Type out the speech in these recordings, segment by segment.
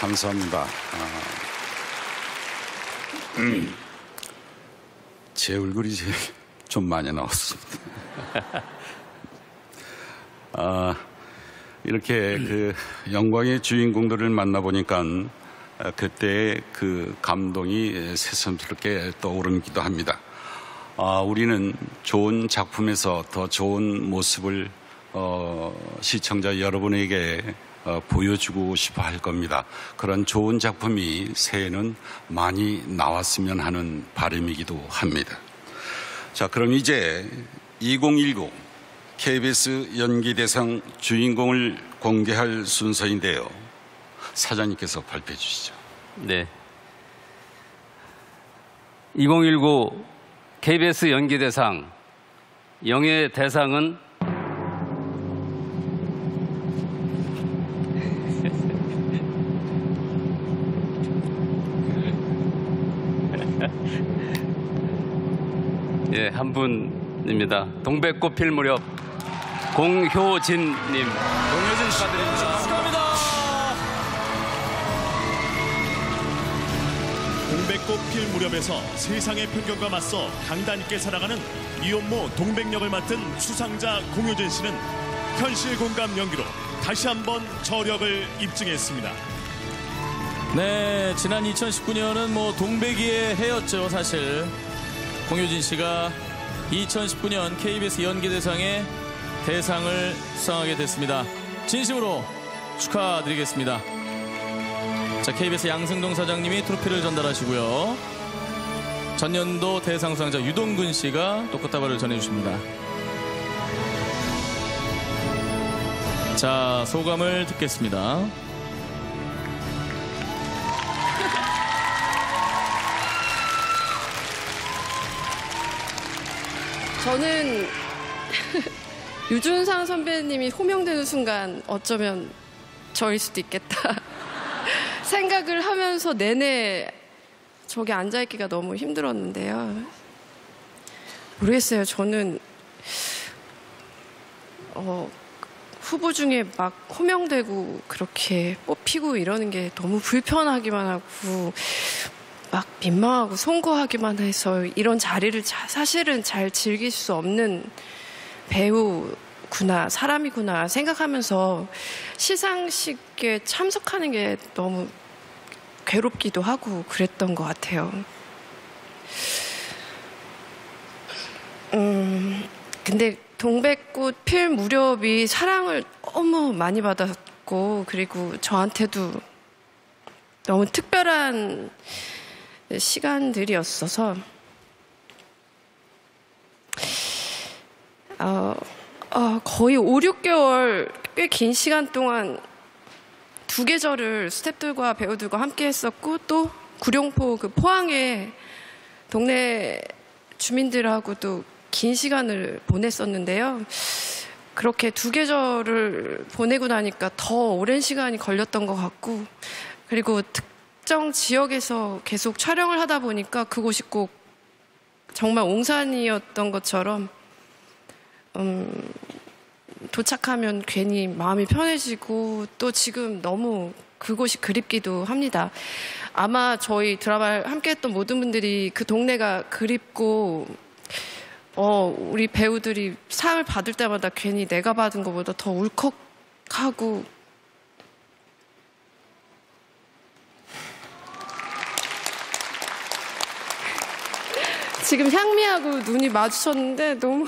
감사합니다. 제 얼굴이 좀 많이 나왔습니다. 이렇게 그 영광의 주인공들을 만나보니까 그때의 그 감동이 새삼스럽게 떠오르기도 합니다. 우리는 좋은 작품에서 더 좋은 모습을 시청자 여러분에게 보여주고 싶어 할 겁니다. 그런 좋은 작품이 새해에는 많이 나왔으면 하는 바람이기도 합니다. 자, 그럼 이제 2019 KBS 연기대상 주인공을 공개할 순서인데요. 사장님께서 발표해 주시죠. 네. 2019 KBS 연기대상 영예 대상은 예, 한 분입니다. 동백꽃 필 무렵 공효진님. 공효진 축하드립니다. 축하합니다. 동백꽃 필 무렵에서 세상의 편견과 맞서 강단 있게 살아가는 이혼모 동백역을 맡은 수상자 공효진 씨는 현실 공감 연기로 다시 한번 저력을 입증했습니다. 네, 지난 2019년은 동백이의 해였죠, 사실. 공효진 씨가 2019년 KBS 연기대상에 대상을 수상하게 됐습니다. 진심으로 축하드리겠습니다. 자, KBS 양승동 사장님이 트로피를 전달하시고요. 전년도 대상 수상자 유동근 씨가 또 꽃다발을 전해주십니다. 자, 소감을 듣겠습니다. 저는 유준상 선배님이 호명되는 순간 어쩌면 저일 수도 있겠다 생각을 하면서 내내 저기 앉아있기가 너무 힘들었는데요. 모르겠어요. 저는 후보 중에 막 호명되고 그렇게 뽑히고 이러는 게 너무 불편하기만 하고 막 민망하고 송구하기만 해서 이런 자리를 사실은 잘 즐길 수 없는 배우구나, 사람이구나 생각하면서 시상식에 참석하는 게 너무 괴롭기도 하고 그랬던 것 같아요. 근데 동백꽃 필 무렵이 사랑을 너무 많이 받았고, 그리고 저한테도 너무 특별한 시간들이었어서 거의 5, 6개월 꽤 긴 시간 동안 두 계절을 스태프들과 배우들과 함께 했었고, 또 구룡포 그 포항에 동네 주민들하고도 긴 시간을 보냈었는데요. 그렇게 두 계절을 보내고 나니까 더 오랜 시간이 걸렸던 것 같고, 그리고 특정 지역에서 계속 촬영을 하다 보니까 그곳이 꼭 정말 옹산이었던 것처럼 도착하면 괜히 마음이 편해지고 또 지금 너무 그곳이 그립기도 합니다. 아마 저희 드라마를 함께했던 모든 분들이 그 동네가 그립고 우리 배우들이 상을 받을 때마다 괜히 내가 받은 것보다 더 울컥하고 지금 향미하고 눈이 마주쳤는데 너무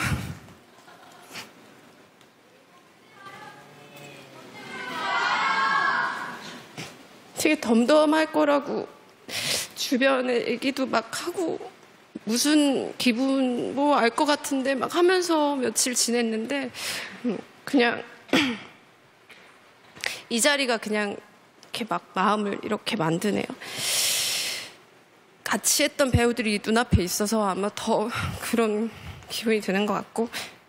되게 덤덤할 거라고 주변에 얘기도 막 하고 무슨 기분 뭐 알 것 같은데 막 하면서 며칠 지냈는데 그냥 이 자리가 그냥 이렇게 막 마음을 이렇게 만드네요. 같이 했던 배우들이 눈앞에 있어서 아마 더 그런 기분이 드는 것 같고,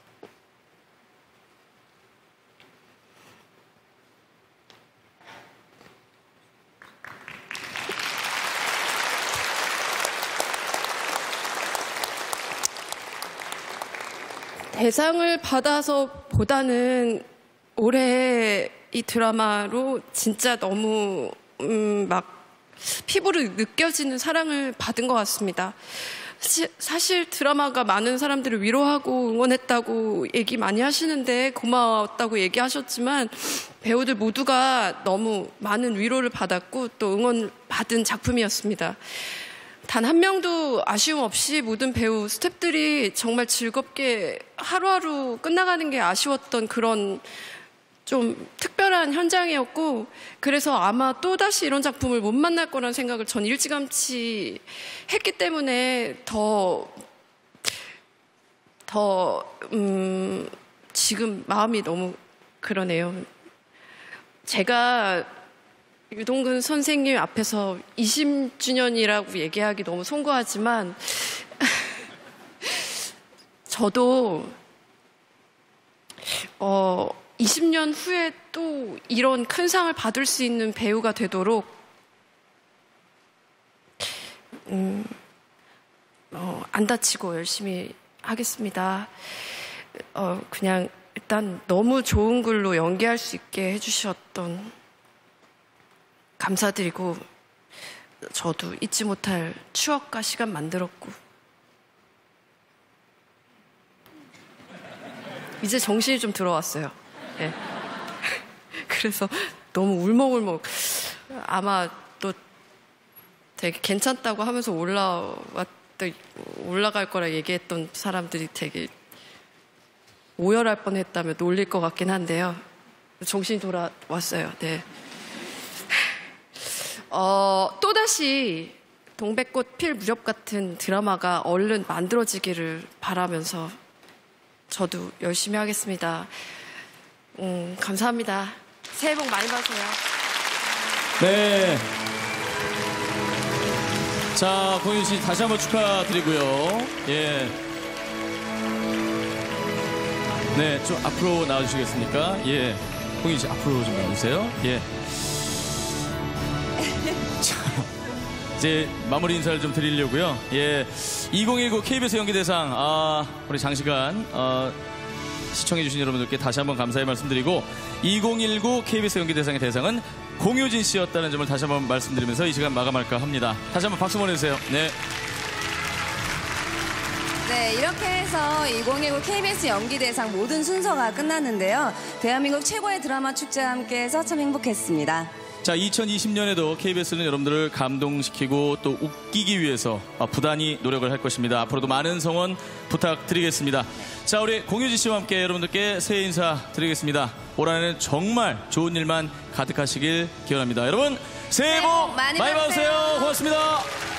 대상을 받아서 보다는 올해 이 드라마로 진짜 너무 막 피부로 느껴지는 사랑을 받은 것 같습니다. 사실 드라마가 많은 사람들을 위로하고 응원했다고 얘기 많이 하시는데 고마웠다고 얘기하셨지만 배우들 모두가 너무 많은 위로를 받았고 또 응원을 받은 작품이었습니다. 단 한 명도 아쉬움 없이 모든 배우 스태프들이 정말 즐겁게 하루하루 끝나가는 게 아쉬웠던 그런 좀 특별한 현장이었고 그래서 아마 또다시 이런 작품을 못 만날 거라는 생각을 전 일찌감치 했기 때문에 지금 마음이 너무 그러네요. 제가 유동근 선생님 앞에서 20주년이라고 얘기하기 너무 송구하지만 저도 20년 후에 또 이런 큰 상을 받을 수 있는 배우가 되도록 안 다치고 열심히 하겠습니다. 그냥 일단 너무 좋은 글로 연기할 수 있게 해주셨던 감사드리고 저도 잊지 못할 추억과 시간 만들었고 이제 정신이 좀 들어왔어요. 네. 그래서 너무 울먹울먹 아마 또 되게 괜찮다고 하면서 올라갈 거라 얘기했던 사람들이 되게 오열할 뻔했다며 놀릴 것 같긴 한데요. 정신이 돌아왔어요. 네. 또다시 동백꽃 필 무렵 같은 드라마가 얼른 만들어지기를 바라면서 저도 열심히 하겠습니다. 감사합니다. 새해 복 많이 받으세요. 네. 자, 공효진 씨 다시 한번 축하드리고요. 예. 네, 좀 앞으로 나와주시겠습니까? 예. 공효진 씨 앞으로 좀 나와주세요. 예. 자, 이제 마무리 인사를 좀 드리려고요. 예. 2019 KBS 연기대상, 우리 장시간, 시청해주신 여러분들께 다시 한번 감사의 말씀드리고 2019 KBS 연기대상의 대상은 공효진 씨였다는 점을 다시 한번 말씀드리면서 이 시간 마감할까 합니다. 다시 한번 박수 보내주세요. 네. 네, 이렇게 해서 2019 KBS 연기대상 모든 순서가 끝났는데요. 대한민국 최고의 드라마 축제와 함께해서 참 행복했습니다. 자, 2020년에도 KBS는 여러분들을 감동시키고 또 웃기기 위해서 부단히 노력을 할 것입니다. 앞으로도 많은 성원 부탁드리겠습니다. 자, 우리 공효진 씨와 함께 여러분들께 새해 인사 드리겠습니다. 올 한해는 정말 좋은 일만 가득하시길 기원합니다. 여러분, 새해 복 많이 받으세요. 고맙습니다.